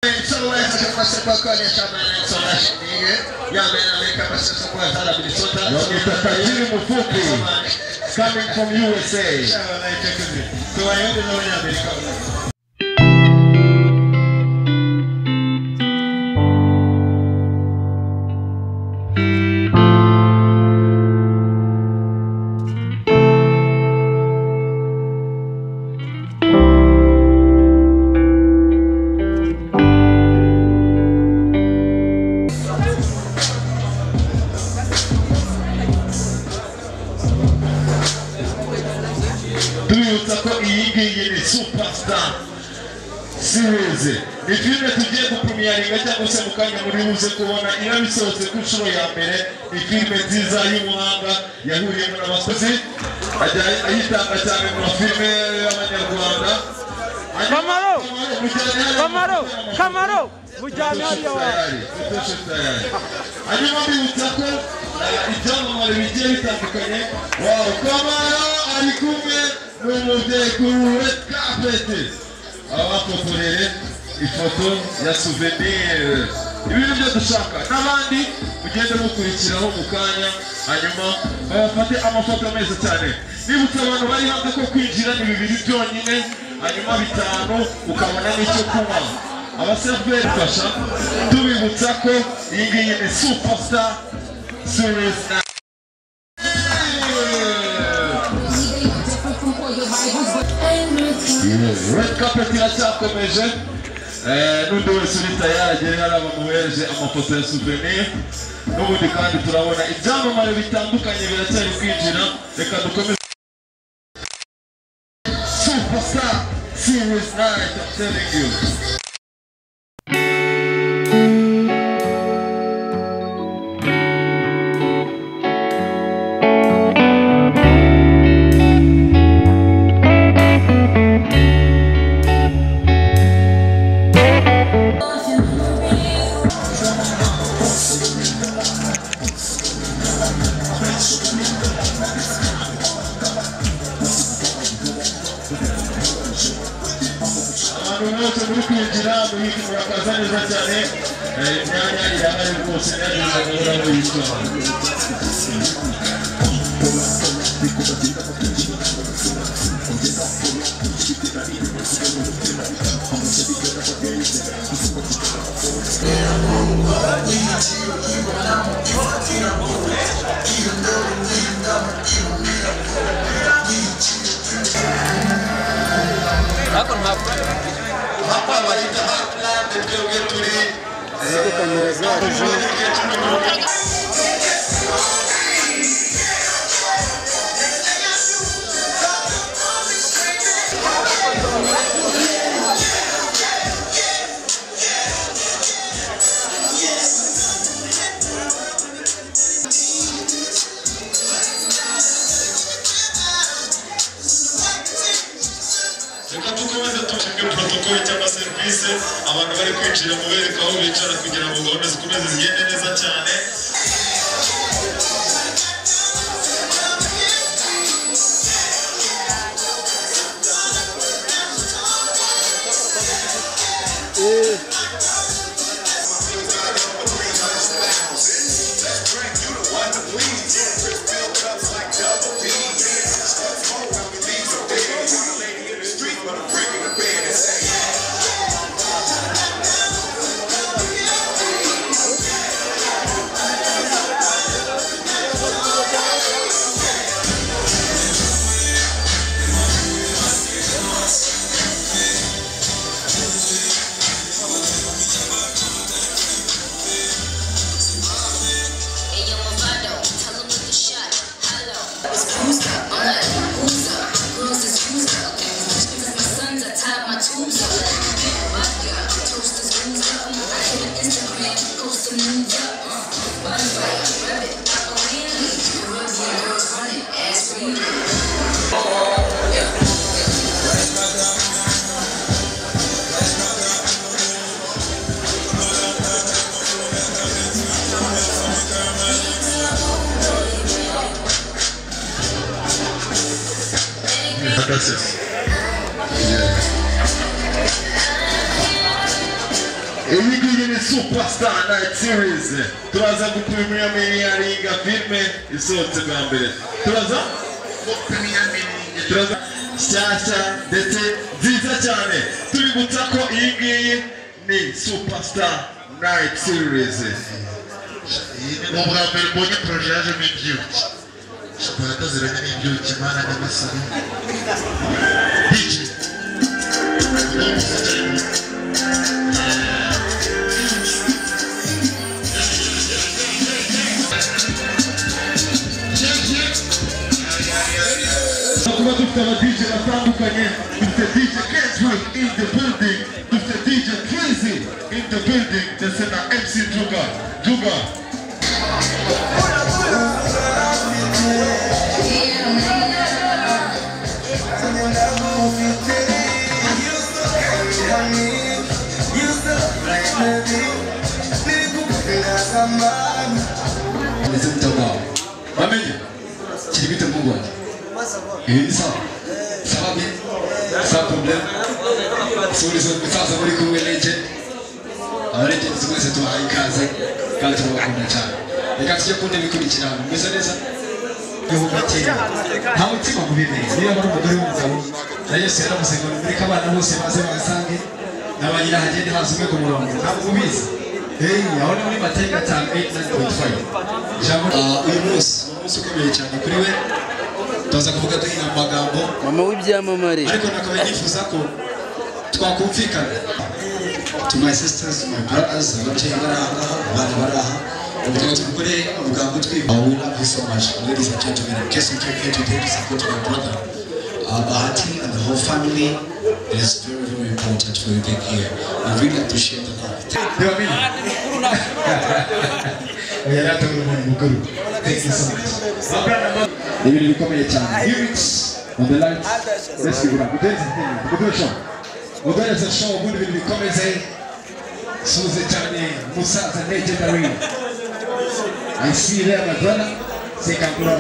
Coming from USA. Superstar series ni filime tugiye gupremieringa cyangwa se mukanya muri buze kubona irabisohotse ku nshuro ya mbere. Ni filime nziza y'umuhanga yahuriyemo n'abakozi ayitanga cyane mu filime y'abanyarwanda. Kamaro mujyana hariya wawe hanyuma mbibutsa ko ibyamamare bigiye bitandukanye. Wow, Kamaro ari kumwe n'umubyeyi kuri red carpet abafotorere ifoto ya souvenir. Ibintu byo dushaka n'abandi mugende mukurikiraho mu kanya hanyuma bafate amafoto meza cyane. Nibutsa abantu bari hanze ko kwinjira ni 2 byonyine hanyuma 5 ukabona n'icyo kunywa. Abaseferi fasha tubibutsa ko iyi ngiyi ni Superstar series. Red carpet iracyakomeje n'undi wese uri tayari agere hariya bamuhereje amafoto ya souvenir. N'ubundi kandi turabona ibyamamare bitandukanye biracyari kwinjira. Reka dukomeze Superstar series night, I'm telling you. abantu bari kwinjira mu bereka aho bicara kugira ngo gahunda zikomeze zigende neza cyane. iyi ngiyi ni Superstar Night Series. Turaza gupremieringa filme isohotse bwa mbere. Turaza shyashya ndetse nziza cyane. Tuributsa ko iyi ngiyi ni Superstar Night Series. Mu bwa mbere mbonye projet yaje n'ibyuki. Shokolata ziranye n'ibyuki mana n'amasaro. DJ. Kuba dufite aba DJ batandukanye, dufite DJ Kendrick in the building, dufite DJ Crazy in the building, ndetse na MC Juga. ndetse mutagwaho bamenye kiri bite mu Rwanda ni sawa sawa bien sans problème solution bifaza muri kumwe n'iki abareke twese tubahaye ikaze kandi turabakunda cyane reka tujye ku ntebe ikurikirana meze neza yubatse nta mutima mubiri niba ari umugore w'umugabo na Yesu yaravuze ngo mureke abana bose baze basange n'abanyina hagende haza umwe ku murongo ntabwo ubizi aho ni muri Mateyo 8:9.5 jambo uyu munsi ukomeye cyane kuri we tuza kuvuga duhina amagambo mama w'ibyamamare ariko nakaba nifuza ko twakumvikana to my sisters my brothers ababyeyi baraha abana baraha ubwo tukore umugambo twiba we love you so much ladies and gentlemen in case you came here today to support my brother Bahati and the whole family. It is very, very important for you being here. I really appreciate the love. Thank you so much. They will become a channel. Lyrics on the light. Let's give it up. There is a show who will become a Susie Chani, Musa, and legendary. I see there, my brother. Say, come on.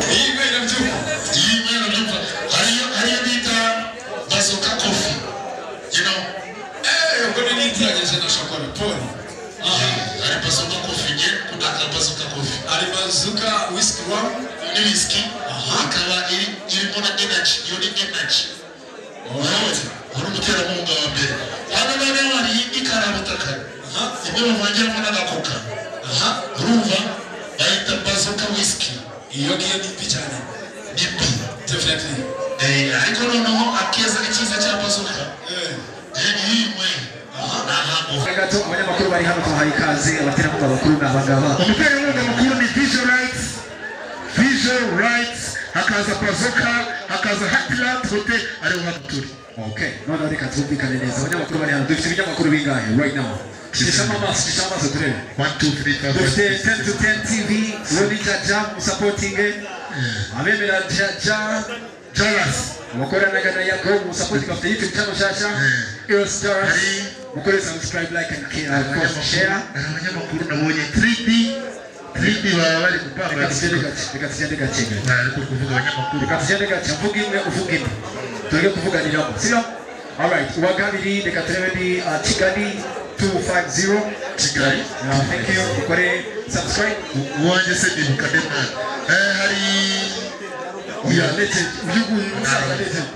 Bazooka coffee, you know. You're going to need to get a chocolate pony. Ari bazooka coffee, kuna bazooka coffee. Ari bazooka whiskey rum, ni whiskey. Akaba iri na energy, yoni energy. Alright. Ari mutera mu ngabo mbere. Hano none wari ikarabutaka. Ibyo bavangira mu nagakoka. Urumva bayita bazooka whiskey. Iyo giye nipi cyane. Nipi. Definitely. Ariko noneho akeza ikiza cya bazooka. Yimwe. Gato abanyamakuru bari hano tubahaye ikaze abaterankunga bakuru n'abangaba. Umuterankunga mukuru ni Visual Rights, hakaza bazooka, hakaza Hatland Hotel, ariho haturi. Okay, none reka twumvikane neza abanyamakuru bari hano dufite ibinyamakuru bingahe right now. Shishama amaso turebe. 1 2 3 4 dufite 10 to 10 TV, Roni Jaja supporting abemera Jaja Jalas. Wakoranaga na Yago supporting of the YouTube channel Shasha. Stars. Mukore subscribe, like and share. Abanyamakuru nabonye 3D baba bari gupanga. Reka tujye gacenge. Ariko kuvuga abanyamakuru. Reka tujye gacenge uvuga imwe uvuga ine. Tuge kuvuganira. Sio? All right. Uwagabiri reka turebe ni Kigali 250. Kigali. Thank you. Mukore subscribe. Uwanje se ni Kadema. Hari legend. Legend.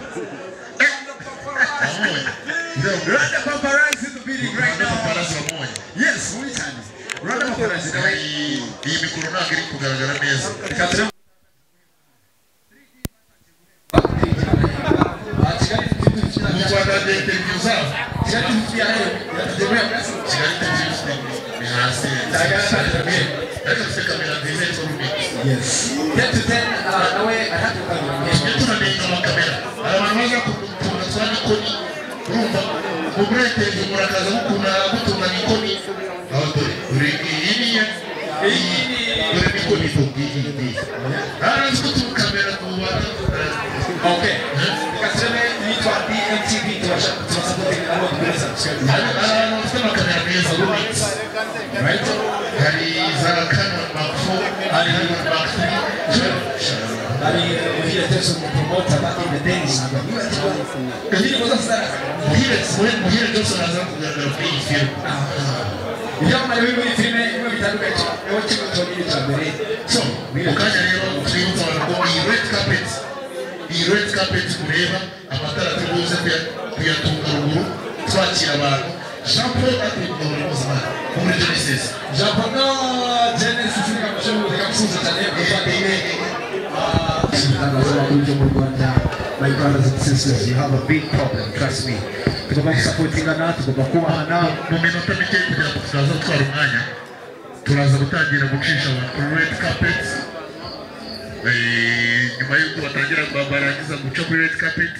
Run the paparazzi in the building right now. Yes, we can. Run the paparazzi. Iyi mikoro ntabwo iri kugaragara neza. Mu Rwanda de interview zabo. Kigali ni hasi. Ariko se kamera nziza iri ku Yes. 10 to 10. Nawe ahatu kamera. Tunanenga amakamera. Abantu baza kutunga twani koni. Urumva uburete murakaza mukunda gutunganya ikoni. Dore uri iriya. Dore ikoni tubwirinde. Arazi kutunga kamera kubana. Okay. Kaseme nitwa DMTV tunasapoti alo kubeza. Abantu bafite amakamera meza Lumix. Right? Hari za Canon Mark 4, hari Mark 3. Hari muhire teso promoter back in the days. Muhire Johnson aza kugaragara kuri iyi film. ibyamamare biri muri filime imwe bitandukanye aho kimwe cyonyine cya mbere so mu kanya rero twibutsa abantu ko iyi red carpet kureba amatara tubuze kuyatunga ruguru twakira abantu Jean Paul ati muri muzima muri Genesis Jean Paul Genesis ni kamushoboza kamusuza cyane kufatire my brothers and sisters, you have a big problem, trust me. Tugomba gusapotingana, tugomba kubahana. Mu minota mike kugira ngo turaza gutwara umwanya turaza gutangira gucisha abantu red carpet nyuma y'uko batangira barangiza guca kuri red carpet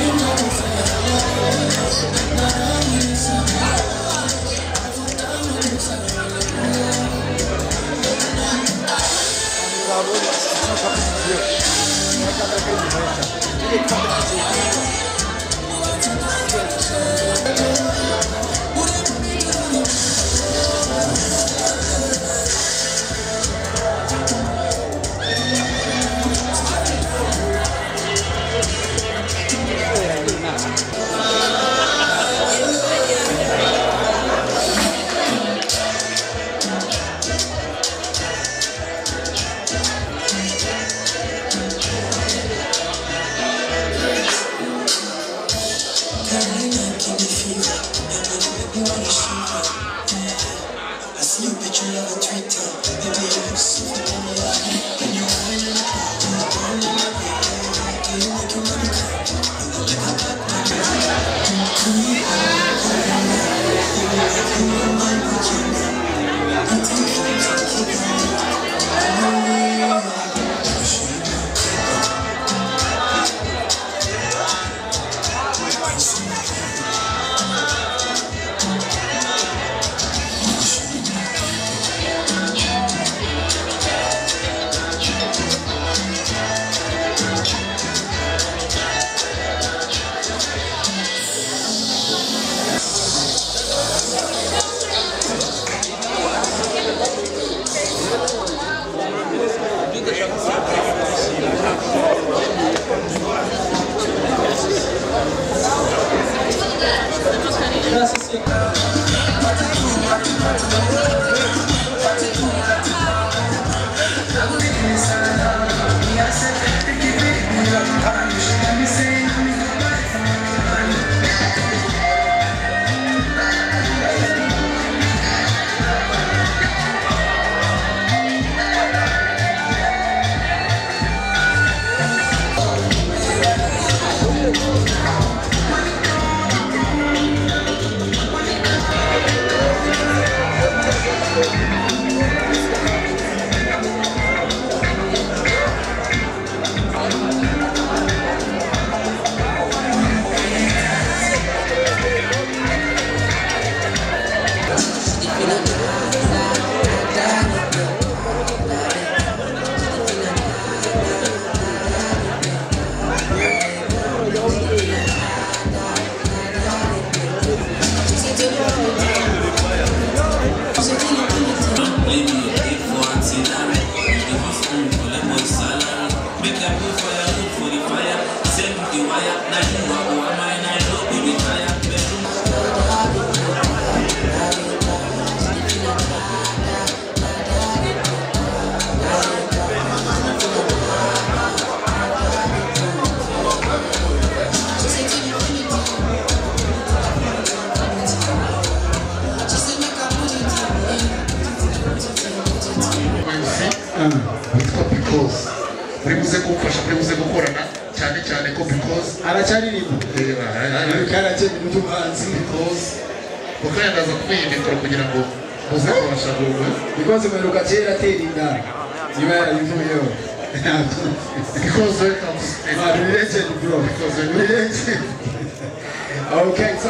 Primuze kumfasha primuze gukorana cyane cyane ko because aracyaririmba karaje mu tubanzi because ukayandaza kwiyindikira kugira ngo muze kubasha gukora because meruka cyera terinda niba yarabivuyeho because welcome related bro because related okay so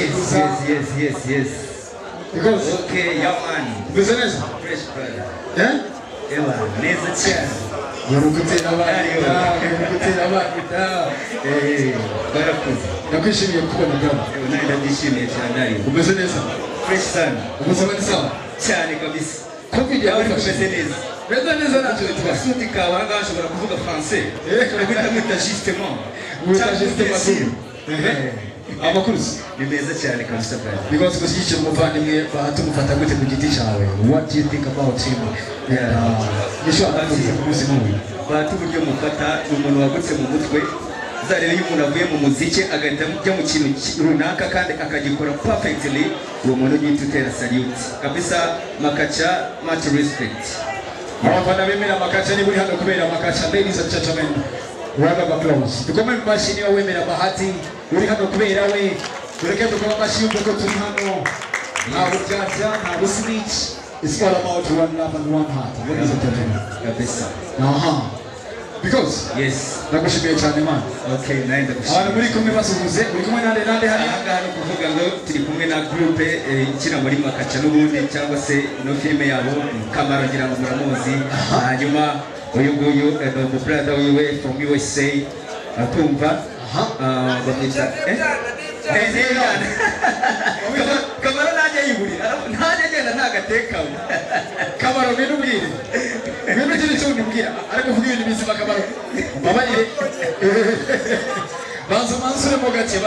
yes because Okay, young man. business Fresh brother. yeah Neza cyane. Yorukutera abana Barakuze. nakwishimiye kubona bwana Nari ndishimiye cyane ari. umeze neza Fresh sana. ubuzima ni sawa Cyane kabisa. covid yabifashe Umeze neza. meza neza ntacyo bitwaye Suti kawe hanga ashobora kuvuga français. Ushobora kwita justement. Wita justement. amakuru ni meza cyane kabisa brother. because gushyigikira umuvandimwe batumufata gute ku giti cyawe what do you think about him nishobora kuvuga ku munsi nk'uyu Bahati uburyo mufata ni umuntu wagutse mu mutwe zarebe iyo umuntu avuye mu muziki agahita ajya mu kintu runaka kandi akagikora perfectly uwo muntu ugihita utera salute kabisa. Makacha much respect. abafana bemera Makacha ni buri hano kubera Makacha. Ladies and gentlemen, round of applause. Dukomere mashini wa wemera Bahati uri hano kubera we tureke dukoma amashyi uko turi hano nta buryarya nta busnitch. It's all about one love and one heart. Ladies and gentlemen, Kabisa. because Yes. nagushimiye cyane man. Okay, naenda Abantu muri kumwe basuhuze uri kumwe nande hari aha no kuvuga ngo turi kumwe na groupe ikina muri Makacha n'ubundi cyangwa se no filime yabo Kamaro ngira ngo muramuzi. Hanyuma uyu nguyu mu brother wiwe from USA atumva bamwita Kamaro najya yiburi ntajya agenda ntagateka Kamaro bintu ubwire bintu kiri cyo ndibwira ariko vuga ibintu bizima Kamaro babarire mansure mo gake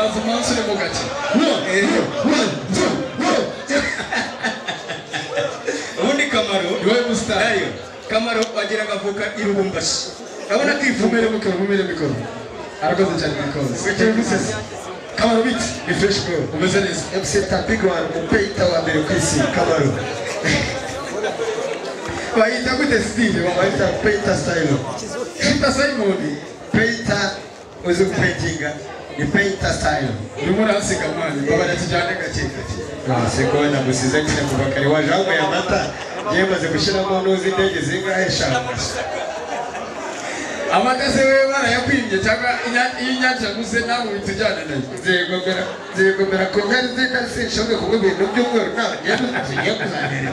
ubundi Kamaro niwe mustari Kamaro wagira gavuka irubumbashi urabona kwivumera mumere mikoro arakoze cyane mikoze wekeye gusese Kamaro biti ni fresh bro umeze neza MC Tapigwan upeita wa mbere ku isi Kamaro bayita gute style waita peita style Peter Simon peita uzi paintinga ni peita style urimo urasiga mwana babara tujyane gake siko na musize nyine mu bakari waje aho ya mata yemaze gushiramo nuzi indege zingahe eshanu amatase wewe barayakwimbye cyangwa inyanja guze nawe bitujyane nayo zegomera ko ngari zika sinshobwe kuba ibintu by'umweru nawe ngiye kuzanira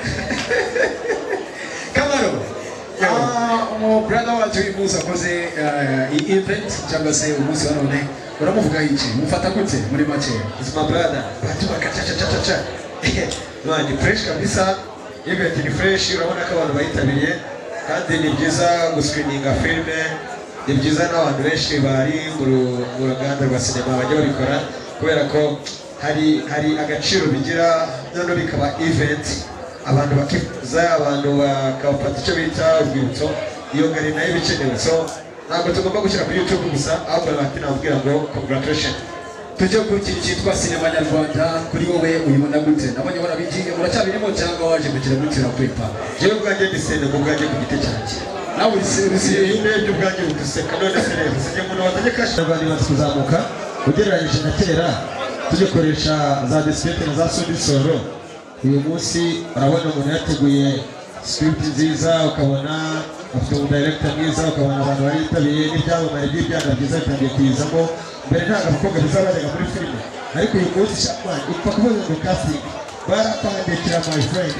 Kamaro umu brother wacu imuza akoze iyi event cyangwa se umunsi wa none uramuvuga iki mufata gute muri make is my brother batuma kacha no ni fresh kabisa event ni fresh urabona ko abantu bayitabiriye kandi ni byiza guscreeninga filme ni byiza n'abantu benshi bari mu ruganda rwa sinema bajya babikora kubera ko hari agaciro bigira none bikaba event abantu bakifuza abantu bakafata icyo bita urwibutso iyo ngari nayo bikenewe so ntabwo tugomba gushyira kuri YouTube gusa ahubwo bahati nabwira ngo congratulations tujye ku kintu cyitwa sinema nyarwanda kuri wowe uyibona gute nabonye warabigiye uracyabirimo cyangwa waje kugira muri terapepa jewe ubwanjye ndisene mu bwanjye ku giti cyanjye nawe urisiye indebye ubwanjye buduseka none se rero sinjye umuntu watajya kashi abantu bari kuzamuka ugereranyije na kera tugikoresha za disipete na za sodisoro uyu munsi urabona umuntu yateguye script nziza ukabona afite umudirector mwiza ukabona abantu baritabiriye n'ibyamamare by'ibyana byiza bitangiye kuyizamo mbere ntabwo abakobwa bizabajyaga muri filime ariko uyu munsi shakman upfa kuvuga ngo casting barapandikira my friend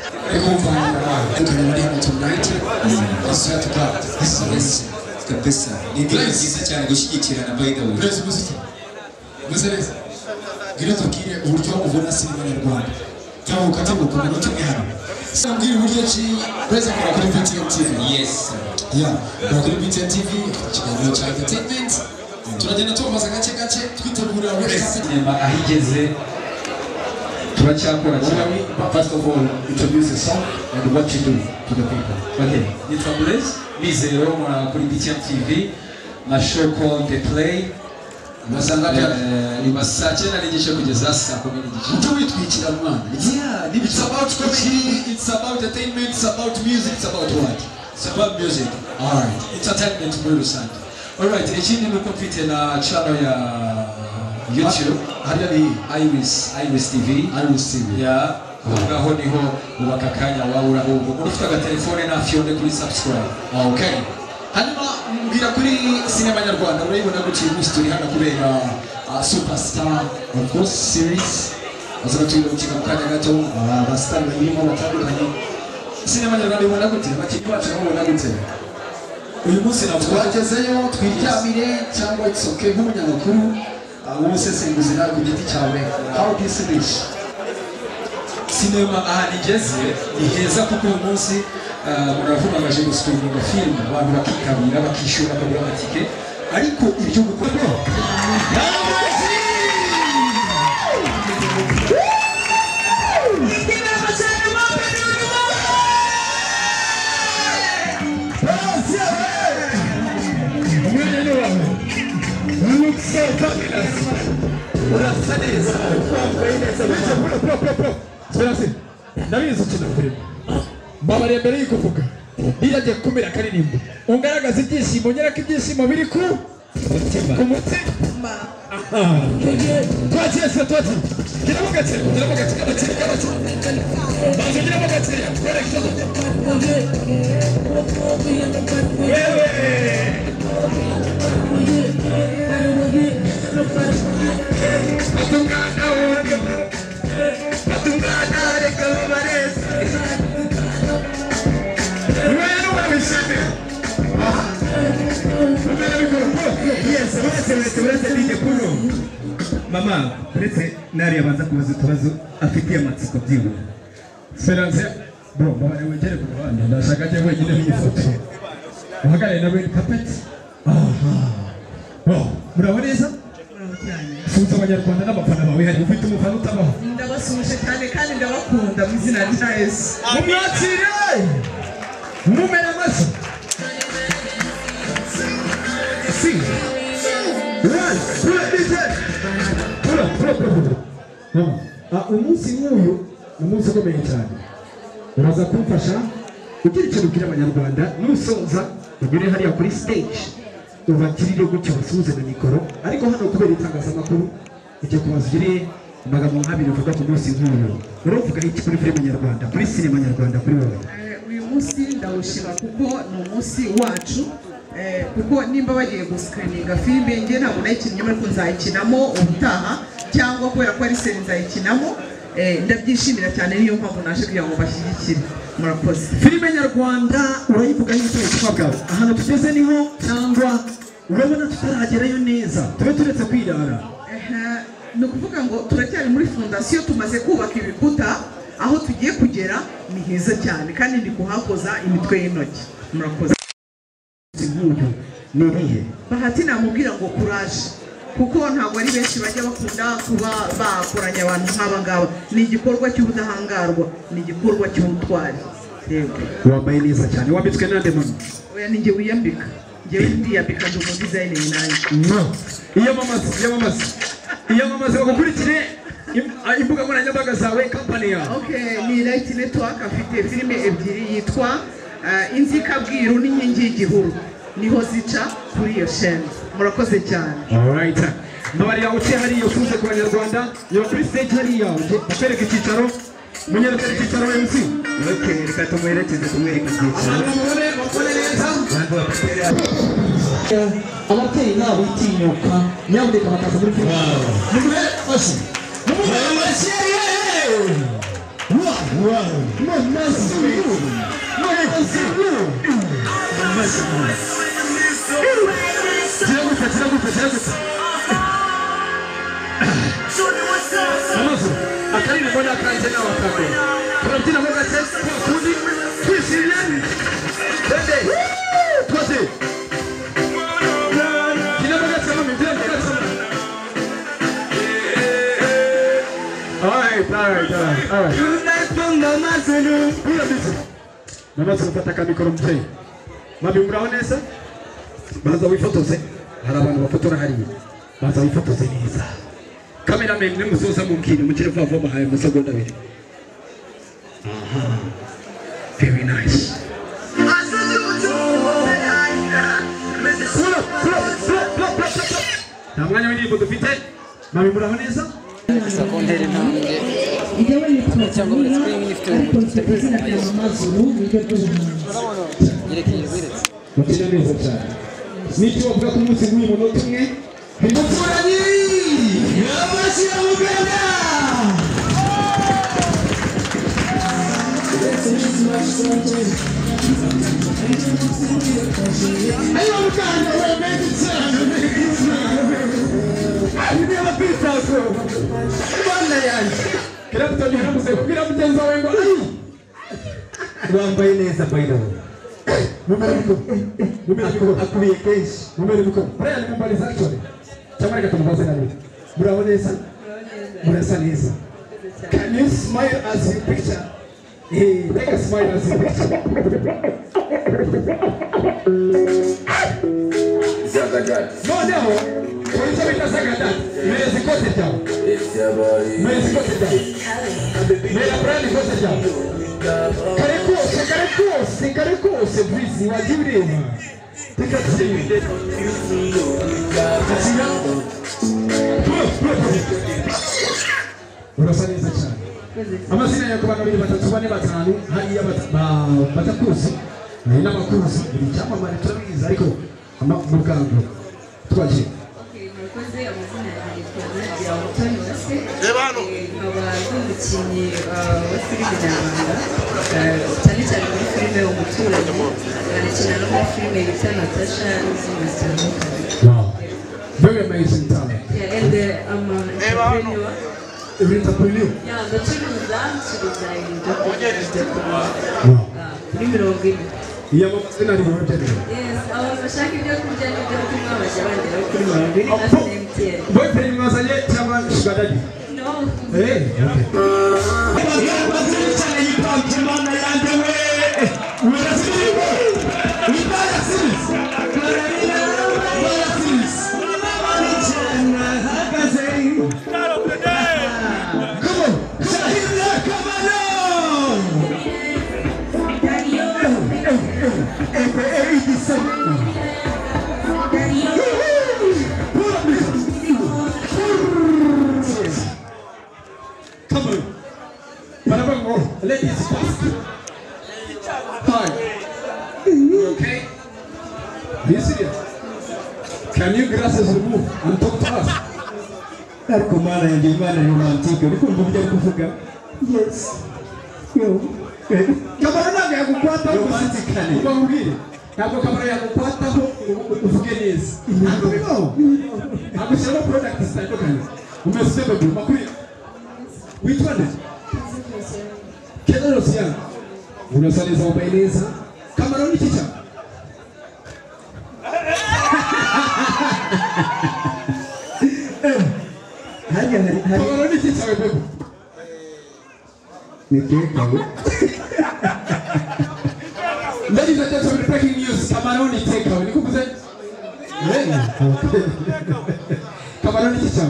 kabisa ni byiza cyane gushyigikirana by the way musereza ngiro tubwire uburyo ubona sinema nyarwanda tabuka umunota umwe hano sambwira uburyo ki beza kora kuri BTN TV yes kora kuri BTN TV ikiganiro cya entertainment turagenda tubaza gake twitegura sinema ahigeze turacyakora cyane. first of all introduce the song and what you do to the people. Okay, nitwa Blaise Mizero kuri BTN TV na show called The Play. Masanga ni saa 9 n'igice kugeza saa 10 n'igice. Icyo witwikira mwana. It's about comedy, it's about entertainment, it's about music, it's about what? It's about music. Alright. Entertainment muri rusange. Alright, ikindi nuko mfite na channel ya YouTube. Hariya ni Iris TV. Yeah. Aho niho ubaka kanya wabura ahubwo ufite agatelefone na fione kuri subscribe. Okay. Hanyuma mbwira kuri sinema nyarwanda urayibona guciye umunsi turi hano kubera Superstar of course series azaba turi mu kanya gato abastar barimo batandukanye. Sinema nyarwanda ibona gute abakinnyi bacu babona gute uyu munsi twagezeyo twiryamire cyangwa it's okay nk'umunyamakuru w'umusesenguzi nawe ku giti cyawe how do you see this? Sinema aha nigeze ni heza kuko uyu munsi muravuga baje gusitinga filime abantu bakitabira bakishyura bakagura amatike ariko ibyo gukora Serasi ndabizi ukina filime mbabariye mbere y'ikuvuga niyo agiye kumera akaririmbo ungaragaza ibyishimo nyereka ibyishimo biri ku mutima twagiye se twagiye giramo gake bazo giramo gake twereke wewe uretse DJ Puno mama uretse nari abanza kubaza utubazo afitiye amatsiko byibura Serasi bro mbabare wegere ku ruhande ndashaka ajye wenyine nk'ifoto uhagarare na Red Carpet murabo neza fuza abanyarwanda n'abafana bawe hari ufite umufana utabaho ndabasuje cyane kandi ndabakunda mu izina rya Yesu mumwakire mumere amashyi umunsi nk'uyu ni umunsi ukomeye cyane uraza kumfasha ugira ikintu ubwira abanyarwanda nusoza ugere hariya kuri stage ubagirire gutyo basuhuze na mikoro ariko hano kubera itangazamakuru icyo kubaza ugire amagambo nk'abiri uvuga ku munsi nk'uyu uravuga iki kuri filime nyarwanda kuri sinema nyarwanda kuri wowe uyu munsi ndawushima kuko ni umunsi wacu kuko nimba bagiye gusikirininga filime njye ntabwo nayikinnye ariko nzayikinamo ubutaha cyangwa kubera ko ari seri nzayikinamo ndabyishimira cyane niyo mpamvu naje kugira ngo bashyigikire murakoze filime nyarwanda urayivuga y'ibitabo bwawe ahantu tugeze niho cyangwa urabona tutaragerayo neza tube turetse kwirara ni ukuvuga ngo turacyari muri fondasiyo tumaze kubaka ibikuta aho tugiye kugera ni heza cyane kandi ndi kuhakoza imitwe y'intoki murakoze niriye bahati namubwira ngo kuraje kuko ntabwo ari benshi bajya bakunda kuba bakoranya abantu nk'aba ngaba ni igikorwa cy'ubudahangarwa ni igikorwa cy'ubutwari yego wambaye neza cyane wambitswe nande mama oya ni njye wiyambika njyewe ndiyambika ndi umudizayineri nanjye iyamamaze bagukurikire imbuga nkoranyambaga zawe kampani yawe ni Light Network afite filime ebyiri yitwa Inzikabwiru n'Inkingi y'Igihuru niho zica kuri iyo chaîne murakoze cyane alright mabariya uciye hariya usuze ku banyarwanda yo kuri stage hariya bakwereka icyicaro munyerekere icyicaro MC reka tumwerekeze tumwereke icyicaro bakore neza ababyeyi nabo itinyuka nyabudeka bakaza muri filime mugure oshi mugure oshi akarine mbona kanje nawe akako turabyina mo gake kundi twishimye twende twose gina mo gake mami gina mo gake Namaze gufata mikoro muteye mami muraho neza baza wifotoze hari abantu bafotora hariya baza wifotoze neza cameraman nimusoza mumkini mukire vuba vuba haye musegonda abiri very nice nta mwanya w'indirimbo dufite mami muraho neza sekonderi ntambwe cyangwa muri screen ifite izina rya Mamazuru niryo ry'ubuhanzi yerekeye biretse mukina neza cyane n'icyo bavuga ku munsi w'uyu munota umwe umuturanyi yabashye Uganda ayo Uganda wemeze cyane niba bitako bana yanjye kirabutoni haramuze kubwira mugenzi wawe ngo ayi wambaye neza by the way akubiye kenshi numero biko Brian Mumbariza actually cyangwa reka tumubaze nawe muraho neza murasa neza can you smile as you picture take a smile as you picture noneho Polisi bita Sagada. Mezi kote jao. Mezi kote jao. Mera brandi kote jao. Kare kose Brizi wajurema. Tika tsiyo. Tsiyo. Urasaniza cyane. Amazina yako bana biri batatu bane batanu hariya batakuzi n'abakuzi biri cyamamare turabiza ariko amagambo twaje. Murakoze amazina yanjye twagira Mutoni Wase. Nkaba umukinnyi wa filime nyarwanda cyane cyane muri filime Umuturanyi anakina no muri filime bita Natasha n'izindi zitandukanye. Wow, very amazing talent. Yeah, and I'm an entrepreneur. Entrepreneur? Yeah, ndacuruza ibyo kurya kuri 70. Iya mazina ari mu byo. Yes, abantu bashaka ibyo kurya n'ibyo kunywa bajya bandera kuri 70 na MTN. Boyfriend mwazanye cyangwa sugar daddy? No. Okay. Ladies first. Hi. You okay? Are you serious? Can you glasses remove and talk to us? Ariko mana yanjye imana romantique uri kumva ibyo ari kuvuga? Yes. Yo. Kamara ntabwo yagukwata romantically. Ubambwire. Ntabwo kamara yagukwataho uvuge neza. Ntabwo bibaho. Ntabwo ushyiramo product zitandukanye. Umeze baby makuri. Witwa nde? Kena Rosiana. Unasaliza wambaye neza. Kamara ni kicha. Kamara ni kicha wewe. Niteka. Ladies and gentlemen, breaking news. Kamaroni take out. Nikubuze. Kamaroni kicha.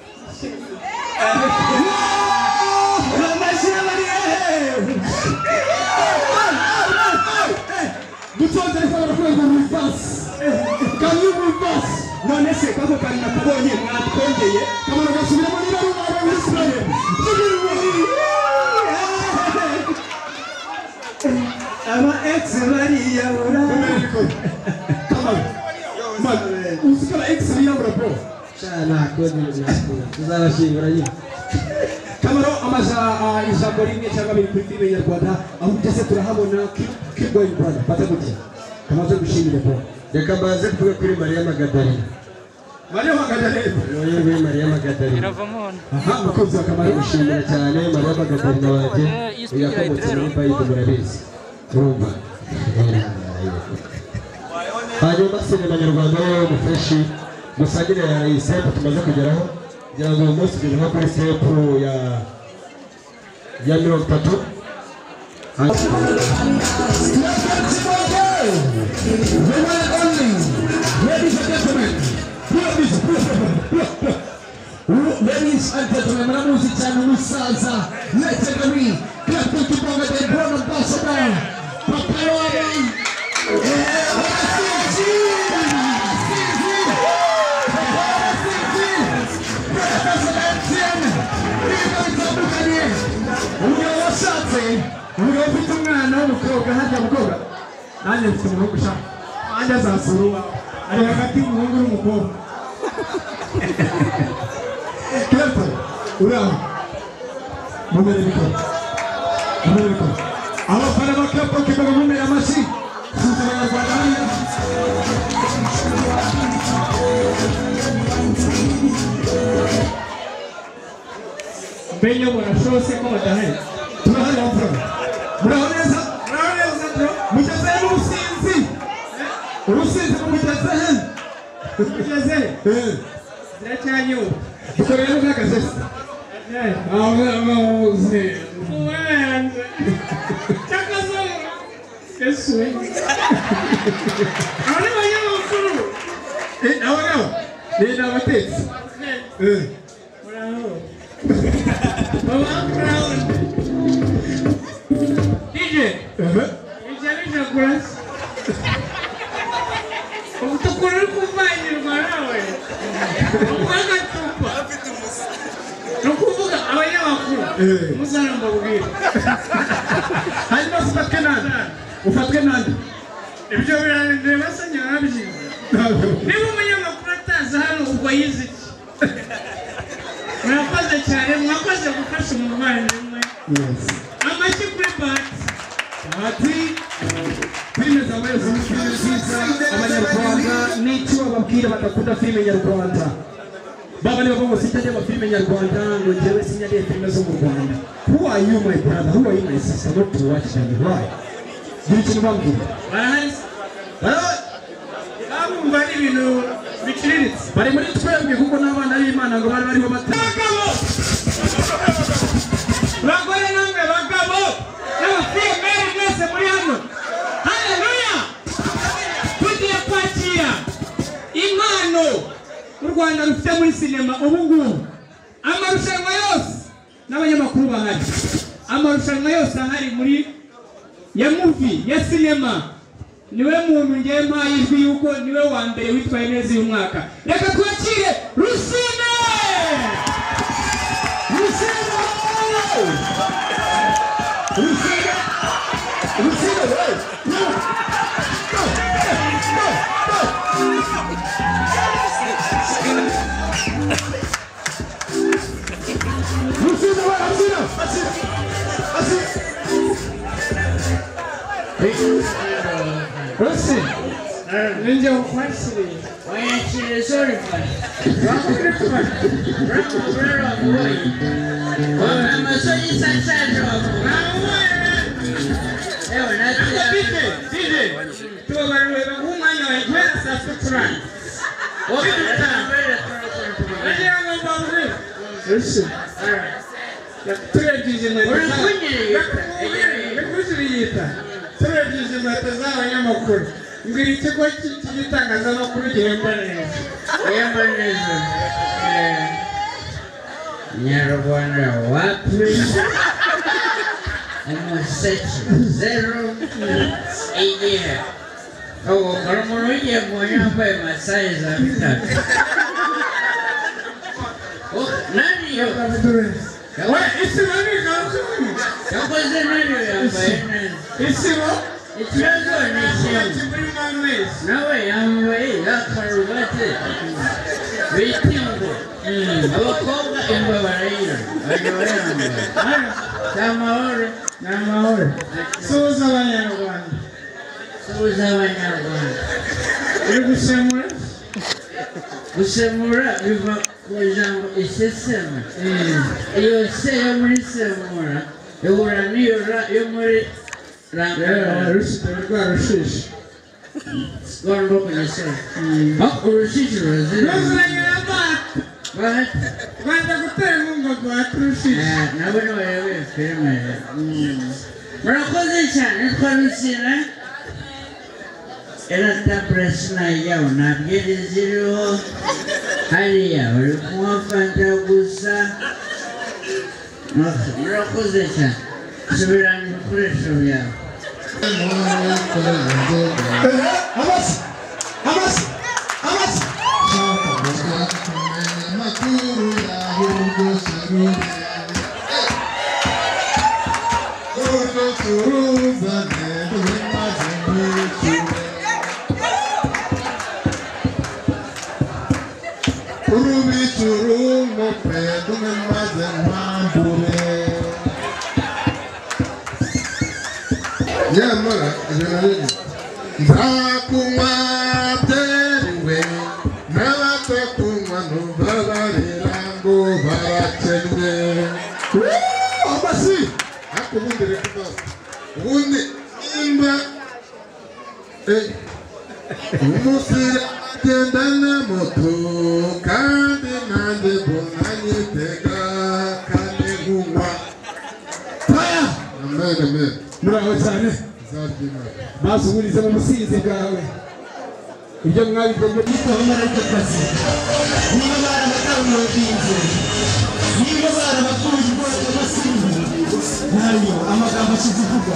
Can you move us? None se kako kari nakubonye mwatwongeye Kamara gasubiramo niba ari umwana w'Israel. Ama ex bariyabura. Kamara. Man, usikala ex bariyabura bro. Cyana kodi tuzabashimira nyine. Kamara amaja ijambo rimwe cyangwa biri kuri filime nyarwanda aho byose turahabona keep going brother. Fata gutya. Kamaze gushimira bro. Reka mbaze kuvuga kuri Maria Magdalena. Maria Magdalena. Yoyo Maria Magdalena. Iravamo. Aha, mukozi wa Kamara gushimira cyane Maria Magdalena waje. Yakomotse muri Bible murabizi. Urumva. Hanyuma sinema nyarwanda y'umufreshi musagire ya Isepu tumaze kugeraho. Ngira ngo uyu munsi tugeze kuri Isepu ya 30. Ladies and gentlemen, mnamuzi cyane umusaza legendary Captain Kibonga the brand ambassador Papa Waba Uyo ufite umwana w'umukobwa hajya mukobwa nanjye mfite umuhungu ushaka nanjye azasuruwa ari hagati y'umuhungu n'umukobwa Kepa uraho mumere bikora abafana ba Kepa kibaga mumere amashyi tuzi abanyarwanda hariya Benyo murashose ko badahari turahari abafana muraho neza bro mugeze n'ubusinzi urusinzi mugeze Mugeze ziracyanyuba dukorera n'akazi abamuzi uwenze cyakazungu yesu abari banyamakuru abagabo Nina abatetsi. Bravo. Baba Brown. DJ. Ijana kuras. Utukuru kuvanyirwa nawe. Umwana tupa. Nukuvuga abanyamakuru. Muzana mbabwira. Hanyuma ufatwe nande. Ufatwe nande. Ibyo birareba sanya nabyize. Niba umunyamakuru ataza hano ubwo yize iki? Murakoze cyane, mwakoze gufasha umuvandimwe. Amashyi kuri Bahati. Filime zabaye filime nziza abanyarwanda n'icyo bababwira badakunda filime nyarwanda. Baba niba ngo sitajya filime nyarwanda ngo njyewe sinyariye filime zo mu Rwanda. Who are you my brother? Who are you my sister? Not to watch them. Why? Gira ikintu bambwira. Barahari. Abumva ari ibintu biciriritse. Bari muri twebwe kuko n'abana b'Imana ngo bari bariho bagabo. Bagore namwe bagabo. N'abafilime mwese muri hano. Haleluya. Tugiye kwakira impano u Rwanda rufite muri sinema ubu ngubu. Amarushanwa yose n'abanyamakuru bahari. Amarushanwa yose ahari muri ya movie ya sinema. Niwe muntu ngiye mpaye ijwi yuko niwe wa mbere witwaye neza uyu mwaka. Reka twakire Rusine! Rusine! Rusine! Rusine, hey! No! Go! Go! Rusine, wait! Listen, ninja ukwasiri, wayachire sorry fani. Amasoji sansajo. Ewa nati. DJ. Tuwa barweba umanya wa kwenda subscribe. Okita. Nani yango mbawuri. Listen. Turejize mwe. Yakushiriyita. Turejize matazawa y'amakuru. Ngiri ikigo cy'itangazamakuru gihemba neza. Gihemba neza. Nyarwanda wapi? Amaseti 0 igihe. Ogo karamuno igihe mwanyambaye masayi za bitatu. Nani yakamuture? Wa isimo ni kamuture. Yakoze nani yambaye neza. Isimo? Ikibazo ni nawe yambaye yakarubate bitingo abakobwa imba barayira n'amahoro suza abanyarwanda uri gusemura biva ku ijambo isesema iyo se yo muri semura ihura n'iyo yo muri rushishi Guarda come sei. Ma uscito così. Non sai che guarda che te non quattro usciti. No, bueno, ferma. Ma cosa c'è? Non conosci, era sta pressina io, una piede zero. Aria, come fanta gusa. No, ma cosa c'è? Se verranno presso via. Hamas! ibyo mwabigenge bitwa marayika kazi niba barabatawunoginze niba barabakunze ubwoko bw'amasimu nayo amagambo akivuga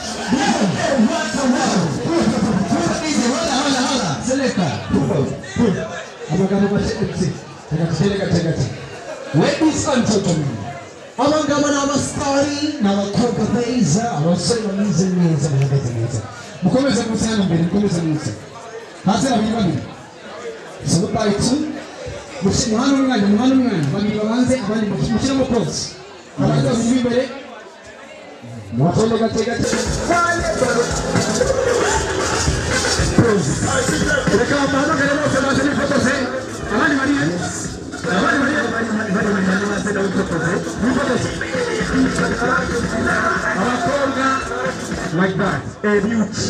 seleka amagambo bashetse gake ladies and gentlemen abangaba ni abasitari ni abakobwa beza abasore bameze neza bahagaze neza mukomeze munsi hano mbere mukomeze munsi hasi babiri so bayitu muhano umwanya babiri babanze abandi mushyiramo pose abandi babiri imbere muwatonde gake reka bahamagare bose baze nifotoze abandi bari abakobwa like that beauty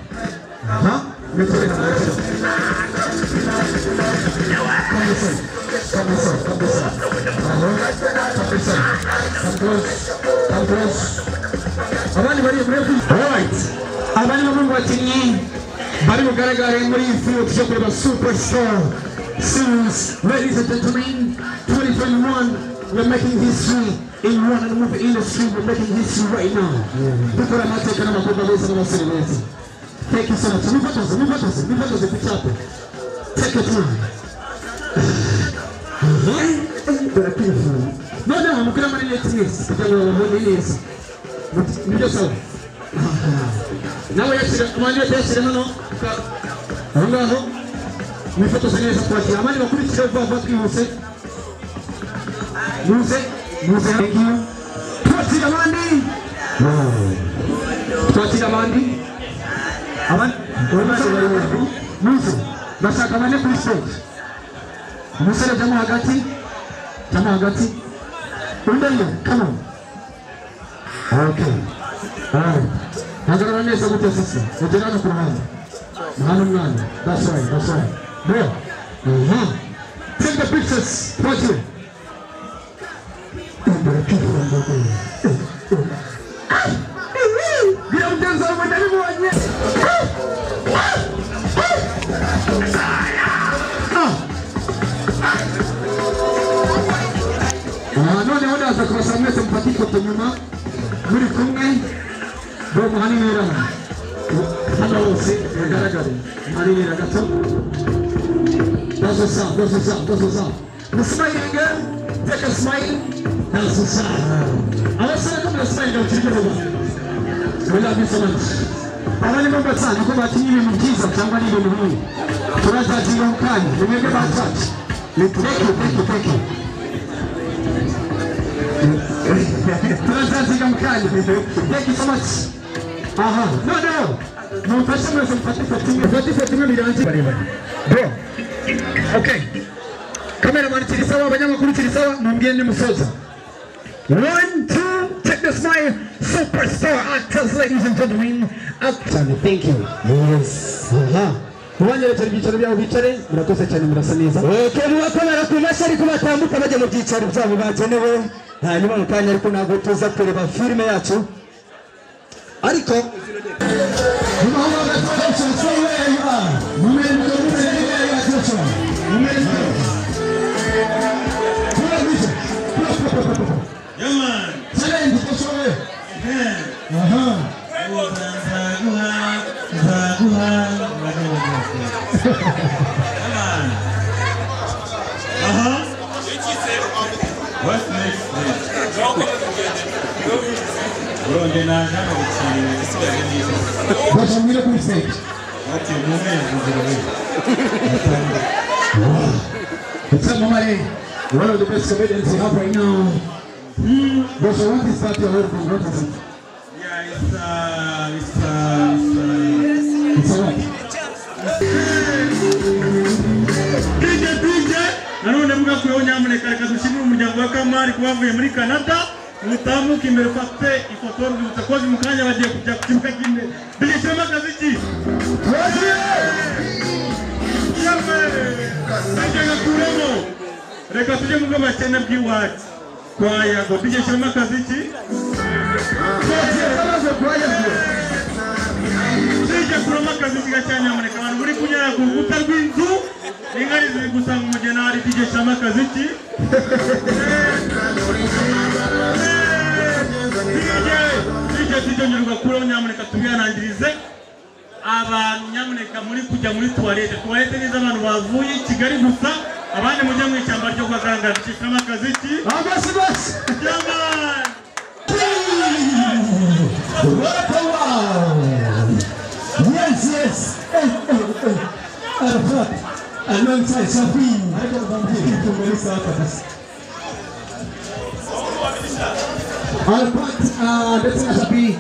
abandi bari abandi bamwe mu bakinnyi bari bugaragare muri iyi field yo kureba superstar series. Ladies and gentlemen, 2021, we're making history in one of the movie industry. We're making history right now. People are not taking on a good basis. Thank you so much. Move on, picture up. Take your time. No, I'm going to manage this. Now we actually Nifotoze neza kwakira abandi bakurikira vuba twihuse muze thank you twakira abandi muze bashaka bane kuri stage umusore jamo hagati undendo come on okay hagarara neza gute sisi ugerana ku ruhande hano mwana that's right Bro, take the pictures. Watch it. None wanaza kubasamia simpatiko tunyuma muri kumwe bro muhani nera hano wose yagaragare muhani nera gato. That's what's up. The smile again. Take a smile. That's what's up. I was saying, come to smile. Don't you get over. We love you so much. I want to remember son. You come back to you in Jesus. Somebody in the room. To us that you don't cry. You make about touch. Thank you. To us that you don't cry. Thank you so much. No. No, first time I'm 40 Bro. Okay. Cameraman chini sawa, banyama chini sawa, mwambieni musoza. 1, 2, check the smile. Superstar actors, ladies and gentlemen. Actors, thank you. Yes. Uwanja wa televisheni byabo bicare, murakoze cyane murasa neza. Okay, murakomera ku mashari kubatambuka bajya mu byicaro byabo bagenewe. Hanyuma mu kanya ariko nago tuza kureba filime yacu. Ariko What's next? What's on the stage? It's one of the best comedians we have right now. But I want to start your whole thing. What is it? Yeah, it's alright. DJ nanone mvuga ko nyamuneka reka dushimire umuryango wa Kamari kubavuye muri Canada mutamuka imbere fate ifoto y'utakoze mu kanya bagiye kujya kukimuka kimwe bilishema kaziki reka tujye mu bw'abakene bw'iwacu kwa Yago bilishema kaziki DJ kuroma kaziki gacanya nyamuneka abantu muri kunyara ku rukuta Bilishamo akaziki DJ nyurwa kuro nyamuneka tubihanangirize abantu nyamuneka muri kujya muri toilette neza abantu bavuye Kigali gusa abandi mujya mu ishyamba ryo kwaganga Bilishamo akaziki basi jamani yes Arafat alongside Shafi Arafat ndetse na Shafi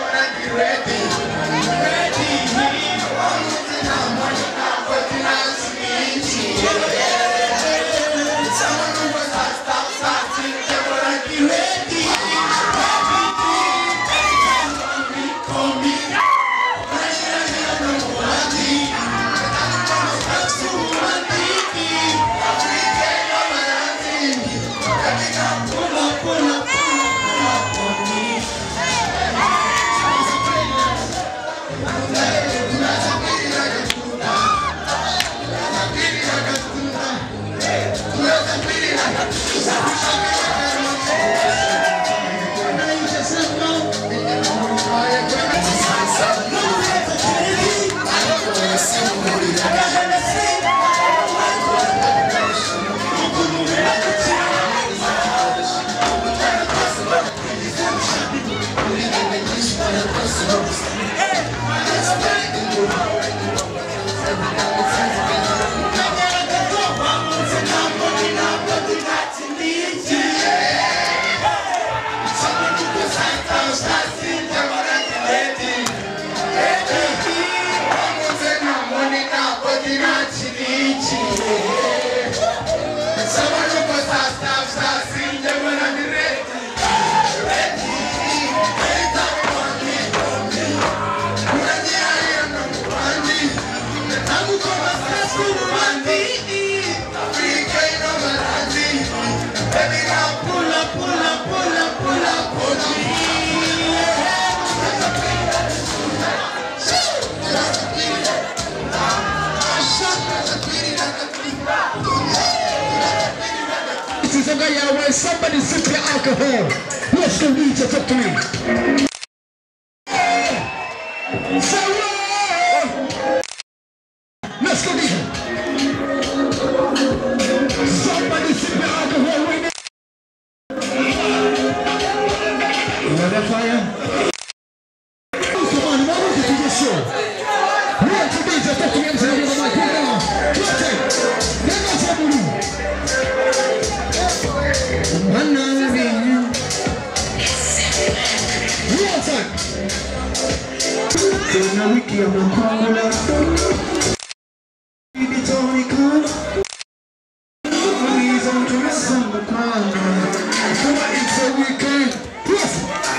Ready. inzoga yawe. Somebody sip your alcohol. Let's go DJ, talk to me. Let's go DJ. Somebody sip your alcohol right now. You know that fire? Come on, welcome to the show. One to DJ, talk to me. I'm saying, my God, Tuna wiki ya mkola Bibi Tony Khan Please on to listen to Khan Come on, it's a weekend Yes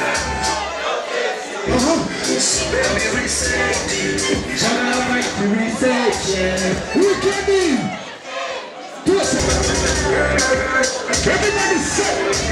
Baby reset Shall I like to reset Weekend Yes Everybody set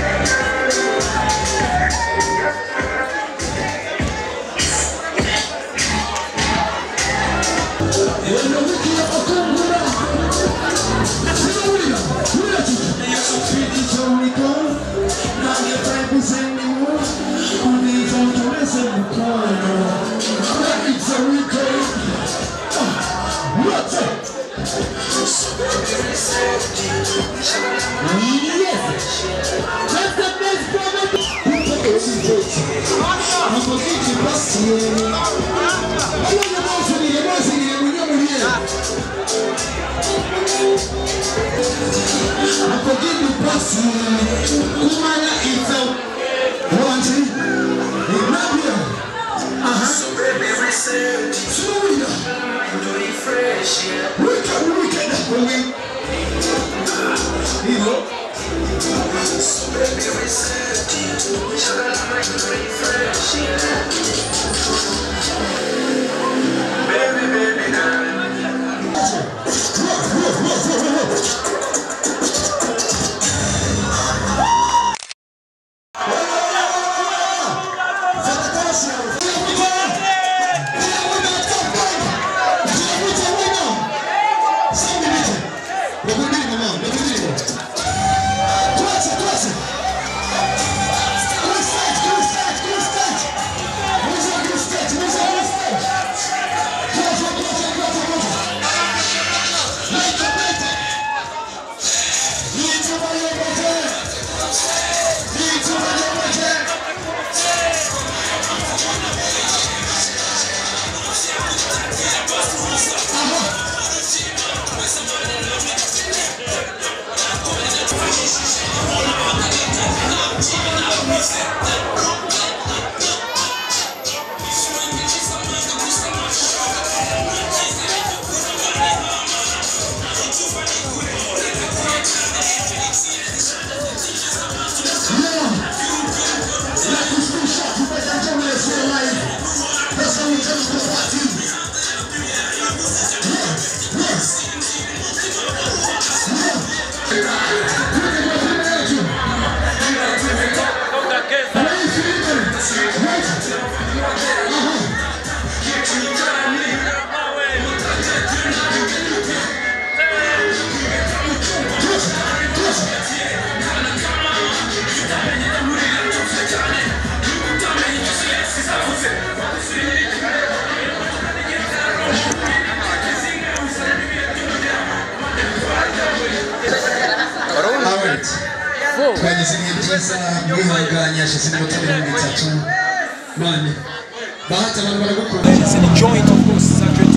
It's a joint, of course, Sacred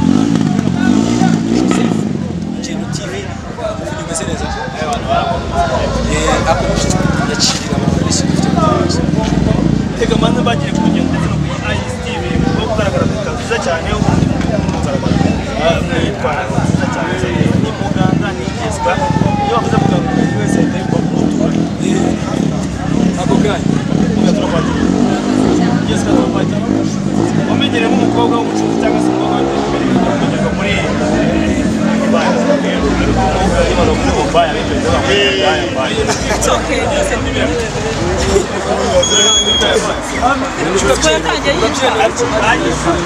Joseph, Geno TV, umeze neza. Yacirira abantu bose tega manze bagiye kugenda ndetse no kuri IS TV no kugaragara kaziza cyane ubundi mwitwara kaziza cyane ni muganga ni Jessica iyo bavuze muganga wese ndayiko kutura ako gayi ugatura Jessica topati wamenyere mu mukobwa w'umucuruzi cyangwa se umukobwa w'umucuruzi muri It's okay.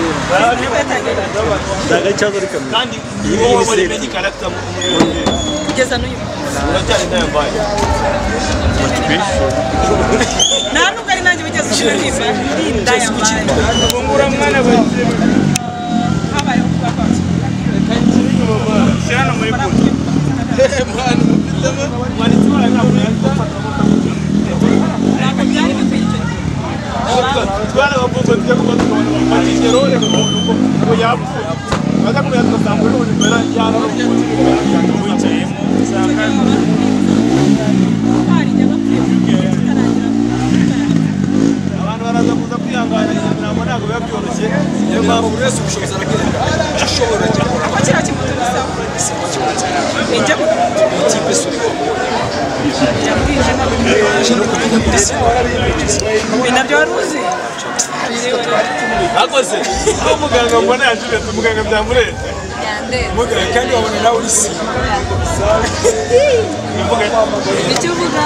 Kandi kugeza n'uyu uracyari ndayambaye nta nubwo ari nanjye wigeze ushyira nimba ndayambaye ubungura mwana we habayeho kuba kwacu shyirana muri kundi mwana mufitemo mwanditsi wawe ntabwo yagufata ntabwo byari bikwiye icyo twara abavumba tujya kuba tukabona bafatishije role ngo yapfuye baza kumenya tugasanga uri ubuzima yara wicayemo usanga abantu baraza kuza kwihangana ntabwo biba byoroshye niyo mpamvu buri wese ubushobozi aragenda icyo ushobora cyakora ko kiriya kimutu gisaba ijya mu ikipe suri yabwije nabyo wari uzi akoze aho muganga mbona yajuretse umuganga byamuretse muganga kandi wabona nawe uri si icyo uvuga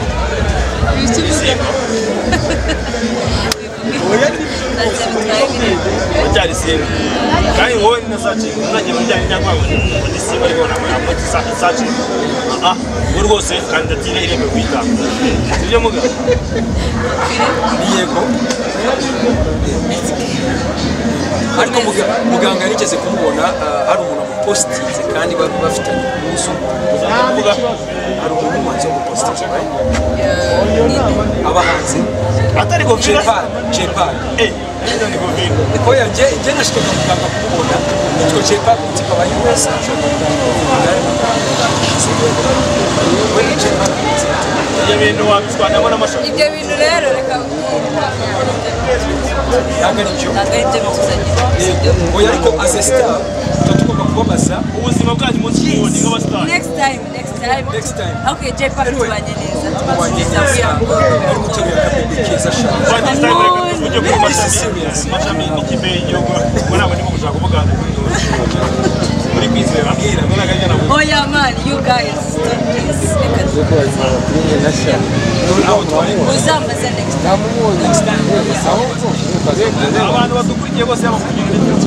Ujyari sibi kandi wowe na sachi unagiye mujyanye cyangwa muri sibi ariko na sachi uri rwose kandidatire ireme kwitanga sibyo muga yego ariko muganga yarigeze kumubona hari umuntu amupositinze kandi bafitanye umunsi uzavuga hari umuntu umanze gupositinze abahanzi atari ko Jepal ko yaje nashikaga muganga kumubona nitwo Jepal tipo ba US ibyo bintu wabitwanamo n'amashusho ibyo bintu rero reka oya ariko as a star tugomba kubabaza ubuzima bwanyu munsi y'ubundi nk'abastar next time okay Jepal tubanye neza ari mutegura kabiri keza shaka ujye kuri mashami n'ikipe y'igihugu ngo ntabwo ndimo gushaka kuvuga muri kwizera abwira ngo nagajya na oh yeah man you guys uzambaza next time abantu badukurikiye bose abakugira ikibazo